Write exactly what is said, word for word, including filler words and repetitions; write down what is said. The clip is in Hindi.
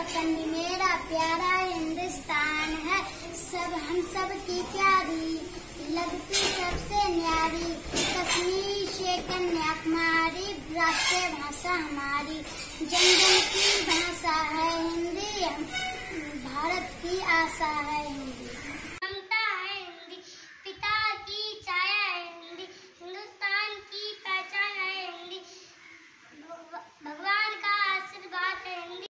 वतन मेरा प्यारा हिंदुस्तान है, सब हम सब की प्यारी लगती सबसे न्यारी, कश्मीर से कन्याकुमारी राष्ट्रीय भाषा हमारी, जन जन की भाषा है हिंदी, भारत की आशा है हिंदी।